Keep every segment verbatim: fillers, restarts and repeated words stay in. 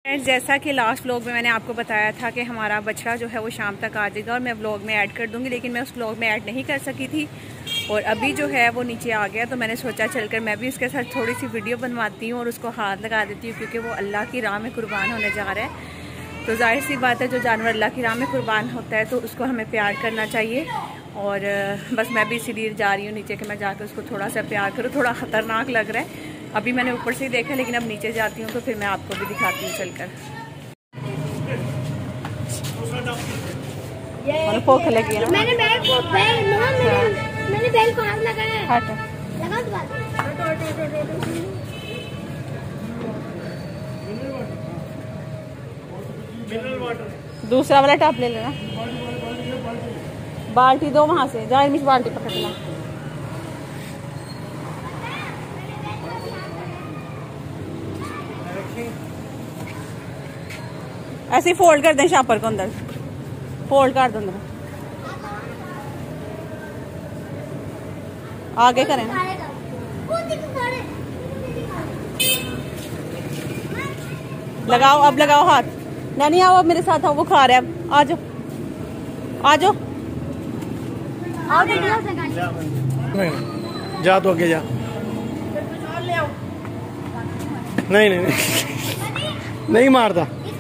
Friends, जैसा कि last vlog में मैंने आपको बताया था कि हमारा बछड़ा जो है वो शाम तक आ जाएगा और मैं व्लॉग में ऐड कर दूंगी, लेकिन मैं उस व्लॉग में ऐड नहीं कर सकी थी और अभी जो है वो नीचे आ गया। तो मैंने सोचा चलकर मैं भी उसके साथ थोड़ी सी वीडियो बनवाती हूँ और उसको हाथ लगा देती हूँ, क्योंकि वो अल्लाह की राह में कुर्बान होने जा रहा है। तो जाहिर सी बात है, जो जानवर अल्लाह की राह में कुर्बान होता है तो उसको हमें प्यार करना चाहिए। और बस मैं भी इसीलिए जा रही हूँ नीचे कि मैं जाकर उसको थोड़ा सा प्यार करूँ। थोड़ा ख़तरनाक लग रहा है, अभी मैंने ऊपर से ही देखा, लेकिन अब नीचे जाती हूँ तो फिर मैं आपको भी दिखाती हूँ चलकर। भूख लगी है। मैंने बैल को बैल मैंने मैंने बैल को हाथ लगाया है। हट लगा दो बात। दूसरा वाला टॉप ले लेना। बाल्टी दो वहां से, जा मिस बाल्टी पकड़ना। ऐसे ही फोल्ड कर दें शापर को, अंदर फोल्ड कर दो अंदर। आगे करें ना। लगाओ, अब लगाओ हाथ। नहीं आओ, अब मेरे साथ आओ, वो खा रहा है। आ जाओ आ जाओ। जा तो आगे जा। नहीं नहीं नहीं, नहीं मारता।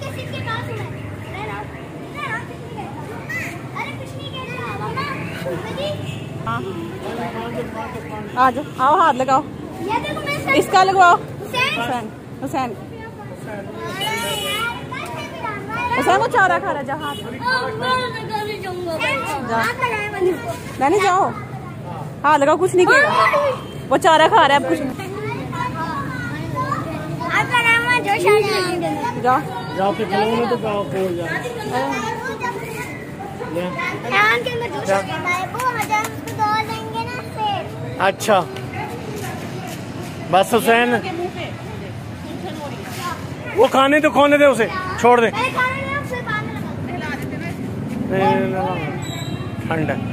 आ जाओ, आओ हाथ लगाओ। इसका लगवाओ। हुसैन हुसैन हुसैन वो चारा खा रहा है। जा हाथ नहीं जाओ, हाँ लगाओ, कुछ नहीं किया, वो चारा खा रहा है। अब कुछ नहीं। जाओ जाओ फिर खिलौने तो गाँव खोल जा। अच्छा बस हुसैन, वो खाने तो खोने दे, उसे छोड़ दे। ठंड है।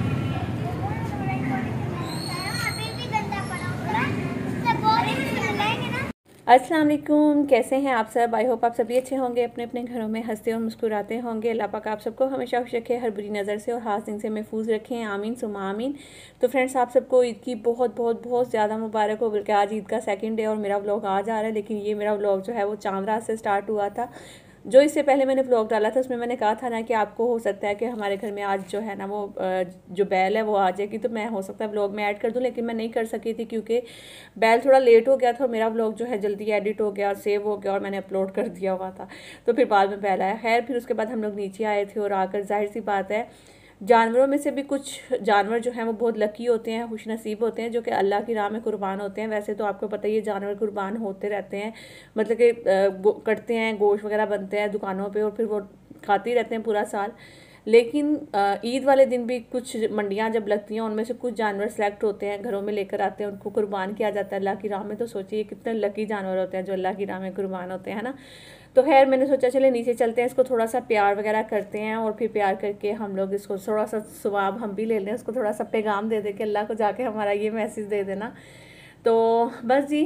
अस्सलाम वालेकुम, कैसे हैं आप सब? आई होप आप सभी अच्छे होंगे, अपने अपने घरों में हंसते और मुस्कुराते होंगे। अल्लाह पाक आप सबको हमेशा खुश रखे, हर बुरी नज़र से और हासिन से महफूज रखें, आमीन सुमा आमीन। तो फ्रेंड्स, आप सबको ईद की बहुत बहुत बहुत ज़्यादा मुबारक हो। बल्कि आज ईद का सेकंड डे और मेरा व्लॉग आज आ रहा है, लेकिन ये मेरा व्लॉग जो है वो चांद रात से स्टार्ट हुआ था। जो इससे पहले मैंने व्लॉग डाला था उसमें मैंने कहा था ना कि आपको हो सकता है कि हमारे घर में आज जो है ना वो जो बैल है वो आ जाएगी, तो मैं हो सकता है व्लॉग में ऐड कर दूं, लेकिन मैं नहीं कर सकी थी क्योंकि बैल थोड़ा लेट हो गया था और मेरा व्लॉग जो है जल्दी एडिट हो गया, सेव हो गया और मैंने अपलोड कर दिया हुआ था। तो फिर बाद में बैल आया। खैर, फिर उसके बाद हम लोग नीचे आए थे और आकर जाहिर सी बात है, जानवरों में से भी कुछ जानवर जो हैं वो बहुत लकी होते हैं, खुश नसीब होते हैं, जो कि अल्लाह की राह में कुर्बान होते हैं। वैसे तो आपको पता ही है जानवर कुर्बान होते रहते हैं, मतलब कि कटते हैं, गोश्त वगैरह बनते हैं दुकानों पे और फिर वो खाते ही रहते हैं पूरा साल। लेकिन ईद वाले दिन भी कुछ मंडियाँ जब लगती हैं, उनमें से कुछ जानवर सेलेक्ट होते हैं, घरों में लेकर आते हैं, उनको कुर्बान किया जाता है अल्लाह की राह में। तो सोचिए कितने लकी जानवर होते हैं जो अल्लाह की राह में कुर्बान होते हैं ना। तो खैर, मैंने सोचा चले नीचे चलते हैं, इसको थोड़ा सा प्यार वगैरह करते हैं और फिर प्यार करके हम लोग इसको थोड़ा सा सवाब हम भी ले लें, उसको थोड़ा सा पैगाम दे दे कि अल्लाह को जाके हमारा ये मैसेज दे देना। तो बस जी,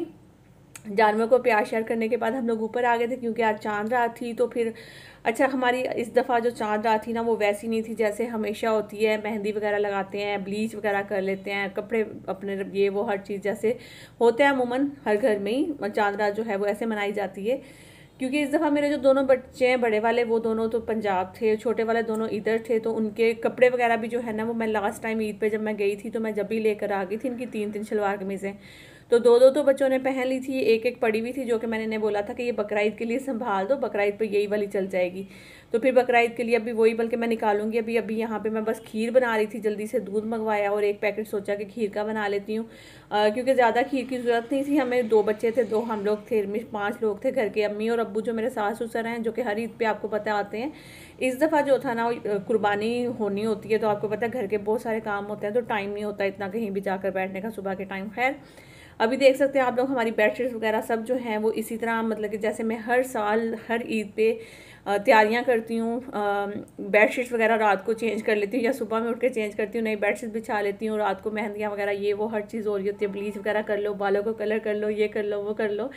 जानवर को प्यार शेयर करने के बाद हम लोग ऊपर आ गए थे, क्योंकि आज चांद रात थी। तो फिर अच्छा, हमारी इस दफ़ा जो चांद रात थी ना वो वैसी नहीं थी जैसे हमेशा होती है। मेहंदी वगैरह लगाते हैं, ब्लीच वगैरह कर लेते हैं, कपड़े अपने ये वो हर चीज़ जैसे होता है अमूमन हर घर में ही चांद रात जो है वो ऐसे मनाई जाती है। क्योंकि इस दफ़ा मेरे जो दोनों बच्चे हैं, बड़े वाले वो दोनों तो पंजाब थे, छोटे वाले दोनों इधर थे, तो उनके कपड़े वगैरह भी जो है ना वो मैं लास्ट टाइम ईद पे जब मैं गई थी तो मैं जब भी लेकर आ गई थी इनकी तीन तीन शलवार कमीज़ें। तो दो दो तो बच्चों ने पहन ली थी, एक एक पड़ी हुई थी, जो कि मैंने इन्हें बोला था कि ये बकरा ईद के लिए संभाल दो, बकरा ईद पर यही वाली चल जाएगी। तो फिर बकरा ईद के लिए अभी वही, बल्कि मैं निकालूंगी अभी। अभी यहाँ पे मैं बस खीर बना रही थी, जल्दी से दूध मंगवाया और एक पैकेट सोचा कि खीर का बना लेती हूँ, क्योंकि ज़्यादा खीर की ज़रूरत नहीं थी। हमें दो बच्चे थे, दो हम लोग थे, पाँच लोग थे घर के। अम्मी और अब्बू जो मेरे सास ससुर हैं, जो कि हर ईद पे आपको पता आते हैं। इस दफ़ा जो था ना कुर्बानी होनी होती है, तो आपको पता है घर के बहुत सारे काम होते हैं, तो टाइम नहीं होता इतना कहीं भी जाकर बैठने का सुबह के टाइम। खैर, अभी देख सकते हैं आप लोग हमारी बेडशीट्स वगैरह सब जो हैं वो इसी तरह, मतलब कि जैसे मैं हर साल हर ईद पे तैयारियां करती हूँ, बेडशीट्स वगैरह रात को चेंज कर लेती हूँ या सुबह में उठ के चेंज करती हूँ, नई बेडशीट बिछा लेती हूँ, रात को मेहंदियाँ वगैरह ये वो हर चीज़ हो रही होती है, ब्लीच वगैरह कर लो, बालों को कलर कर लो, ये कर लो वो कर लो।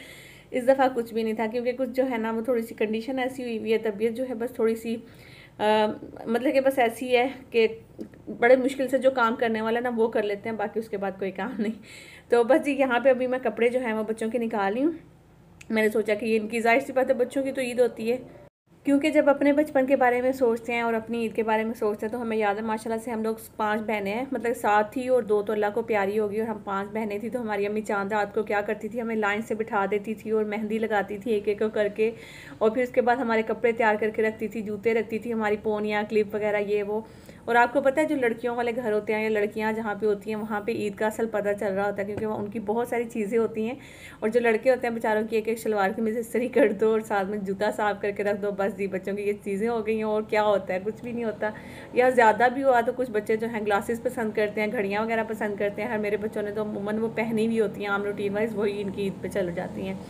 इस दफ़ा कुछ भी नहीं था, क्योंकि कुछ जो है ना वो थोड़ी सी कंडीशन ऐसी हुई हुई है, तबीयत जो है बस थोड़ी सी आ, मतलब कि बस ऐसी है कि बड़े मुश्किल से जो काम करने वाला ना वो कर लेते हैं, बाकी उसके बाद कोई काम नहीं। तो बस जी यहाँ पे अभी मैं कपड़े जो हैं वो बच्चों के निकाल रही हूँ। मैंने सोचा कि ये इनकी जाहिर सी बात है, बच्चों की तो ईद होती है, क्योंकि जब अपने बचपन के बारे में सोचते हैं और अपनी ईद के बारे में सोचते हैं तो हमें याद है माशाल्लाह से हम लोग पांच बहनें हैं, मतलब सात थी और दो तो अल्लाह को प्यारी होगी, और हम पांच बहनें थी। तो हमारी अम्मी चांद रात को क्या करती थी, हमें लाइन से बिठा देती थी और मेहंदी लगाती थी एक एक करके, और फिर उसके बाद हमारे कपड़े तैयार करके रखती थी, जूते रखती थी, हमारी पोनियाँ क्लिप वगैरह ये वो। और आपको पता है जो लड़कियों वाले घर होते हैं या लड़कियां जहाँ पे होती हैं वहाँ पे ईद का असल पता चल रहा होता है, क्योंकि वहाँ उनकी बहुत सारी चीज़ें होती हैं, और जो लड़के होते हैं बेचारों की एक एक शलवार की मिस्त्री कर दो और साथ में जूता साफ करके रख दो, बस जी बच्चों की ये चीज़ें हो गई हैं। और क्या होता है, कुछ भी नहीं होता, या ज़्यादा भी हुआ तो कुछ बच्चे जो हैं ग्लासेस पसंद करते हैं, घड़ियाँ वगैरह पसंद करते हैं। हर मेरे बच्चों ने तो अमूमन वो पहनी हुई होती हैं आम रूटीन वाइज, वही इनकी ईद पर चल जाती हैं।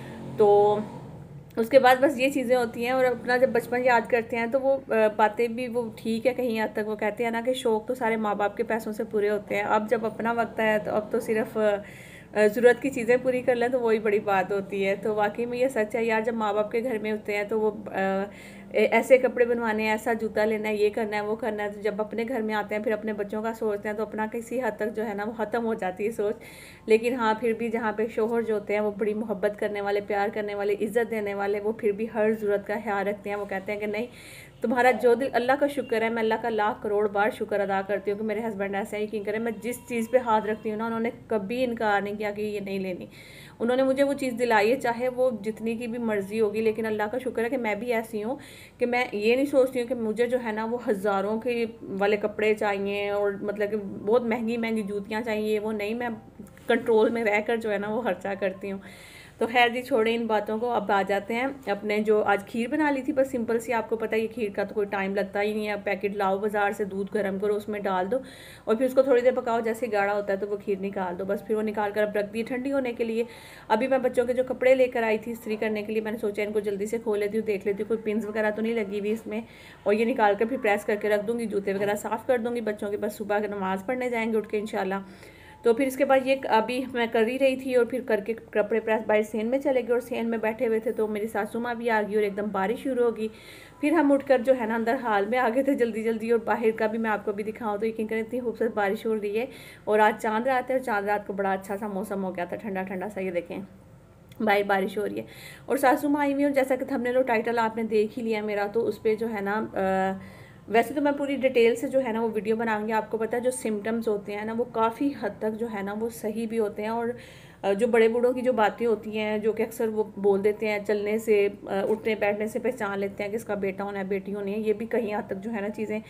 तो उसके बाद बस ये चीज़ें होती हैं। और अपना जब बचपन याद करते हैं तो वो बातें भी वो ठीक है कहीं हद तक। वो कहते हैं ना कि शौक़ तो सारे माँ बाप के पैसों से पूरे होते हैं, अब जब अपना वक्त है तो अब तो सिर्फ ज़रूरत की चीज़ें पूरी कर लें तो वही बड़ी बात होती है। तो वाकई में ये सच है यार, जब माँ बाप के घर में होते हैं तो वो आ, ऐसे कपड़े बनवाने हैं, ऐसा जूता लेना है, ये करना है, वो करना है। तो जब अपने घर में आते हैं फिर अपने बच्चों का सोचते हैं तो अपना किसी हद तक जो है ना वो ख़त्म हो जाती है सोच। लेकिन हाँ फिर भी जहाँ पे शोहर जो होते हैं वो बड़ी मोहब्बत करने वाले, प्यार करने वाले, इज़्ज़त देने वाले, वो फिर भी हर ज़रूरत का ख्याल रखते हैं। वो कहते हैं कि नहीं तुम्हारा जो दिल, अल्लाह का शुक्र है, मैं अल्लाह का लाख करोड़ बार शुक्र अदा करती हूँ कि मेरे हस्बैंड ऐसा ही यकीन करें, मैं जिस चीज़ पे हाथ रखती हूँ ना उन्होंने कभी इनकार नहीं किया कि ये नहीं लेनी। उन्होंने मुझे वो चीज़ दिलाई है, चाहे वो जितनी की भी मर्ज़ी होगी। लेकिन अल्लाह का शुक्र है कि मैं भी ऐसी हूँ कि मैं ये नहीं सोचती हूँ कि मुझे जो है ना वो हज़ारों के वाले कपड़े चाहिए और मतलब कि बहुत महंगी महंगी जूतियाँ चाहिए, वो नहीं, मैं कंट्रोल में रह कर जो है ना वो खर्चा करती हूँ। तो खैर जी छोड़े इन बातों को, अब आ जाते हैं अपने जो आज खीर बना ली थी बस सिंपल सी। आपको पता है ये खीर का तो कोई टाइम लगता ही नहीं है, पैकेट लाओ बाज़ार से, दूध गर्म करो, उसमें डाल दो और फिर उसको थोड़ी देर पकाओ, जैसे गाढ़ा होता है तो वो खीर निकाल दो बस। फिर वो निकाल कर अब रख दी ठंडी होने के लिए। अभी मैं बच्चों के जो कपड़े लेकर आई थी इस्त्री करने के लिए, मैंने सोचा इनको जल्दी से खोल लेती हूँ, देख लेती हूँ कोई पिन्स वगैरह तो नहीं लगी हुई इसमें, और ये निकाल कर फिर प्रेस करके रख दूँगी। जूते वगैरह साफ़ कर दूँगी बच्चों के, बस सुबह नमाज़ पढ़ने जाएंगे उठ के इंशाल्लाह। तो फिर इसके बाद ये अभी मैं कर ही रही थी और फिर करके कपड़े प्रेस बाहर सेन में चले गए, और सेन में बैठे हुए थे तो मेरी सासू माँ भी आ गई और एकदम बारिश शुरू होगी। फिर हम उठकर जो है ना अंदर हाल में आ गए थे जल्दी जल्दी, और बाहर का भी मैं आपको भी दिखाऊँ तो यकीन करें इतनी खूबसूरत बारिश हो रही है। और आज चांद रात है और चांद रात को बड़ा अच्छा सा मौसम हो गया था, ठंडा ठंडा सा, ये देखें बाहर बारिश हो रही है। और सासू माँ आई हुई, और जैसा कि थंबनेल और टाइटल आपने देख ही लिया मेरा, तो उस पर जो है ना आ, वैसे तो मैं पूरी डिटेल से जो है ना वो वीडियो बनाऊंगी। आपको पता है जो सिम्टम्स होते हैं ना वो काफ़ी हद तक जो है ना वो सही भी होते हैं, और जो बड़े बूढ़ों की जो बातें होती हैं जो कि अक्सर वो बोल देते हैं, चलने से उठने बैठने से पहचान लेते हैं कि इसका बेटा होना है बेटी होनी है, ये भी कहीं हद तक जो है ना चीज़ें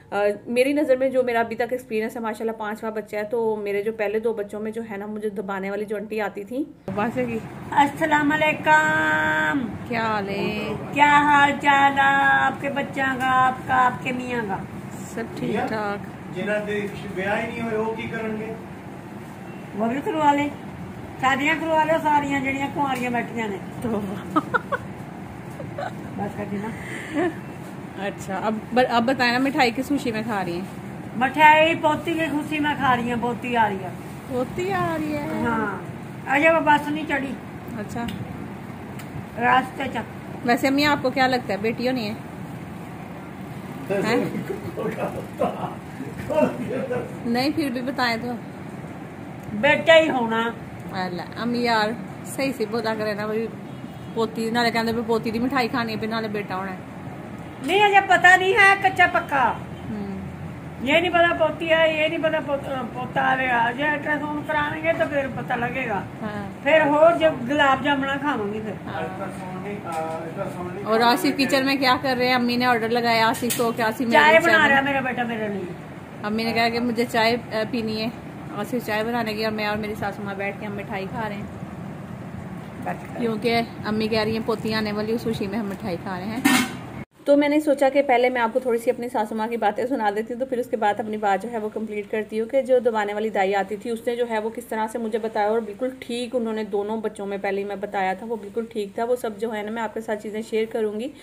मेरी नज़र में, जो मेरा अभी तक एक्सपीरियंस है माशाल्लाह पांचवा बच्चा है, तो मेरे जो पहले दो बच्चों में जो है ना मुझे दबाने वाली जो आंटी आती थी बासे की। अस्सलाम वालेकुम, क्या हाल है, क्या हाल चाल है आपके बच्चा का, आपका, आपके मियाँ का? सब ठीक ठाक। जिन्हें ब्याह ही नहीं हुए वो की करेंगे, वो भी करवा ले, शादियां करवा लो सारिया जड़ियां कुआरियां बैठिया ने तो बस कर देना। अच्छा अब ब, अब बताए ना मिठाई किस खुशी में खा रही हैं? मिठाई पोती की खुशी में खा रही है, पोती आ रही है। पोती आ रही है? हाँ अजय वो बस नहीं चढ़ी। अच्छा रास्ते च। वैसे अम्मी आपको क्या लगता है बेटी होनी है, है? नहीं फिर भी बताएं तो। बेटा ही होना। अम्मी यार सही से बोला करे ना भाई, पोती नाले कहते पोती की मिठाई खानी है नाले बेटा होना है। नहीं अजय पता नहीं है, कच्चा पक्का ये नहीं पता पोती है, ये नहीं पता पोता आएगा। जब अल्ट्रासाउंड कराएंगे तो फिर पता लगेगा। हाँ। फिर और जब गुलाब जामुना खाऊंगी फिर। हाँ। और आसिफ किचन में क्या कर रहे हैं? अम्मी ने ऑर्डर लगाया आसिफ को, क्या आसिफ चाय बना रहा है मेरा बेटा मेरे लिए। अम्मी ने कहा कि मुझे चाय पीनी है, आसिफ चाय बनाने की, और मैं और मेरी सासू माँ बैठ के हम मिठाई खा रहे हैं, क्योंकि अम्मी कह रही है पोती आने वाली, उस खुशी में हम मिठाई खा रहे हैं। तो मैंने सोचा कि पहले मैं आपको थोड़ी सी अपनी सासू माँ की बातें सुना देती हूँ, तो फिर उसके बाद अपनी बात जो है वो कंप्लीट करती हूँ कि जो दबाने वाली दाई आती थी उसने जो है वो किस तरह से मुझे बताया, और बिल्कुल ठीक उन्होंने दोनों बच्चों में पहले ही मैं बताया था, वो बिल्कुल ठीक था। वो सब जो है ना मैं आपके साथ चीज़ें शेयर करूँगी।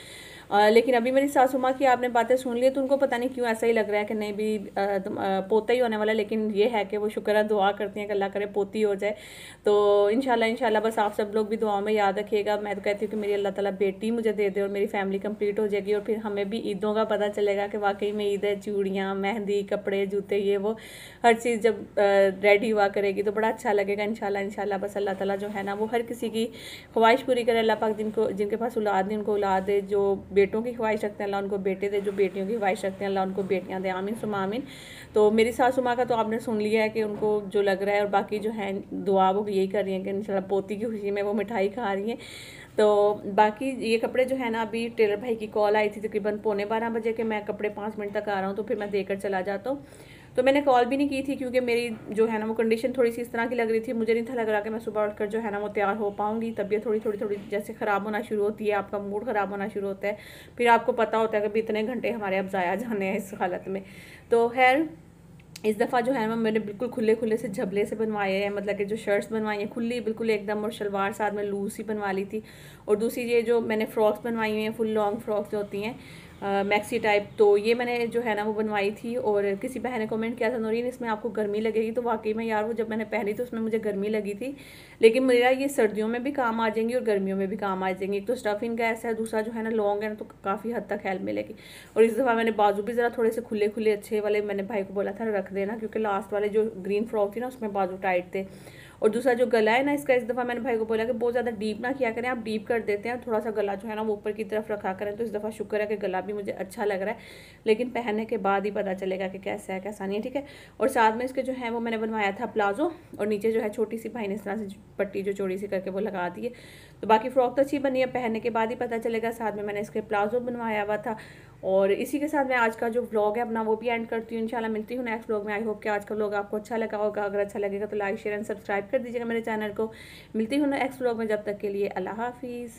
आ, लेकिन अभी मेरी सासू माँ की आपने बातें सुन ली तो उनको पता नहीं क्यों ऐसा ही लग रहा है कि नहीं भी आ, आ, पोता ही होने वाला। लेकिन ये है कि वो शुक्र है, दुआ करती हैं कि अल्लाह करे पोती हो जाए। तो इंशाल्लाह इंशाल्लाह बस आप सब लोग भी दुआओं में याद रखिएगा। मैं तो कहती हूँ कि मेरी अल्लाह ताला बेटी मुझे दे दे और मेरी फैमिली कंप्लीट हो जाएगी, और फिर हमें भी ईदों का पता चलेगा कि वाकई में ईद है। चूड़ियाँ, मेहंदी, कपड़े, जूते, ये वो हर चीज़ जब रेडी हुआ करेगी तो बड़ा अच्छा लगेगा इंशाल्लाह इंशाल्लाह। बस अल्लाह ताला जो है ना वो हर किसी की ख्वाहिश पूरी करे। अल्लाह पाक जिनको जिनके पास औलाद नहीं उनको औलाद दे, जो बेटों की ख्वाहिश रखते हैं अल्लाह उनको बेटे दे, जो बेटियों की ख्वाहिश रखते हैं अल्लाह उनको बेटियां दे। आमीन सुमा आमीन। तो मेरी सासू माँ का तो आपने सुन लिया है कि उनको जो लग रहा है, और बाकी जो है दुआ वो यही कर रही हैं कि इंशाल्लाह पोती की खुशी में वो मिठाई खा रही हैं। तो बाकी ये कपड़े जो है ना, अभी टेलर भाई की कॉल आई थी तकरीबन पौने बारह बजे के मैं कपड़े पाँच मिनट तक आ रहा हूँ, तो फिर मैं देकर चला जाता हूँ। तो मैंने कॉल भी नहीं की थी क्योंकि मेरी जो है ना वो कंडीशन थोड़ी सी इस तरह की लग रही थी। मुझे नहीं था लग रहा कि मैं सुबह उठकर जो है ना वो तैयार हो पाऊंगी। तबीयत थोड़ी थोड़ी थोड़ी जैसे ख़राब होना शुरू होती है, आपका मूड ख़राब होना शुरू होता है, फिर आपको पता होता है कि भी इतने घंटे हमारे अब ज़ाया जाने हैं इस हालत में। तो खैर इस दफ़ा जो है ना मैंने बिल्कुल खुले खुले से झबले से बनवाए हैं, मतलब कि जो शर्ट्स बनवाई हैं खुली बिल्कुल एकदम, और शलवार साथ में लूज ही बनवा ली थी। और दूसरी ये जो मैंने फ़्रॉक्स बनवाई हुई हैं फुल लॉन्ग फ्रॉक्स जो होती हैं मैक्सी टाइप, तो ये मैंने जो है ना वो बनवाई थी। और किसी बहन ने कमेंट किया था नौरीन इसमें आपको गर्मी लगेगी, तो वाकई में यार वो जब मैंने पहनी तो उसमें मुझे गर्मी लगी थी, लेकिन मेरा ये सर्दियों में भी काम आ जाएंगी और गर्मियों में भी काम आ जाएंगी। एक तो स्टफिंग का ऐसा है, दूसरा जो है ना लॉन्ग है ना, तो काफ़ी हद तक हेल्प मिलेगी। और इस दफ़ा मैंने बाजू भी ज़रा थोड़े से खुले खुले अच्छे वाले मैंने भाई को बोला था रख देना, क्योंकि लास्ट वाले जो ग्रीन फ्रॉक थी ना उसमें बाजू टाइट थे। और दूसरा जो गला है ना इसका, इस दफ़ा मैंने भाई को बोला कि बहुत ज़्यादा डीप ना किया करें, आप डीप कर देते हैं, थोड़ा सा गला जो है ना वो ऊपर की तरफ रखा करें। तो इस दफ़ा शुक्र है कि गला भी मुझे अच्छा लग रहा है, लेकिन पहनने के बाद ही पता चलेगा कि कैसा है कैसा नहीं है, ठीक है। और साथ में इसके जो है वो मैंने बनवाया था प्लाजो, और नीचे जो है छोटी सी भाई ने इस तरह से पट्टी जो चौड़ी सी करके वो लगा दी है। तो बाकी फ़्रॉक तो अच्छी बनी है, पहनने के बाद ही पता चलेगा। साथ में मैंने इसके प्लाजो बनवाया हुआ था। और इसी के साथ मैं आज का जो व्लॉग है अपना वो भी एंड करती हूँ। इंशाल्लाह मिलती हूँ नेक्स्ट व्लॉग में। आई होप कि आज का व्लॉग आपको अच्छा लगा होगा। अगर अच्छा लगेगा तो लाइक शेयर एंड सब्सक्राइब कर दीजिएगा मेरे चैनल को। मिलती हूँ नेक्स्ट व्लॉग में, जब तक के लिए अल्लाह हाफिज़।